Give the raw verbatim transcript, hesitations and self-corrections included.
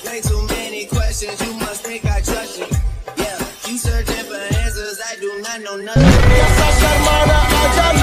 way too many questions. You must think I trust you. Yeah, you searching for answers. I do not know nothing.